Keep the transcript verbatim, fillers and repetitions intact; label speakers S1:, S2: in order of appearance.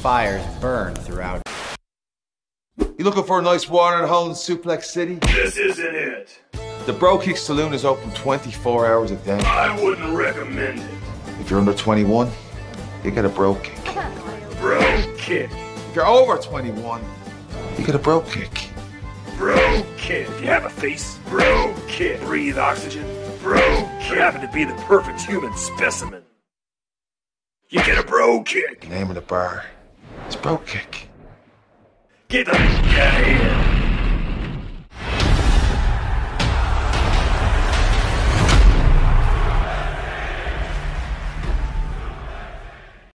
S1: fires burn throughout.
S2: You looking for a nice watering hole in Suplex City?
S3: This isn't it.
S2: The Brogue Saloon is open twenty-four hours a day.
S3: I wouldn't recommend it.
S2: If you're under twenty-one, you get a Brogue kick.
S3: Brogue kick.
S2: If you're over twenty-one, you get a Brogue kick.
S3: Brogue kick. If you have a face, Brogue kick. Breathe oxygen, Brogue kick. You happen to be the perfect human specimen, you get a Brogue kick.
S2: The name of the bar is Brogue Kick.
S3: Get the guy.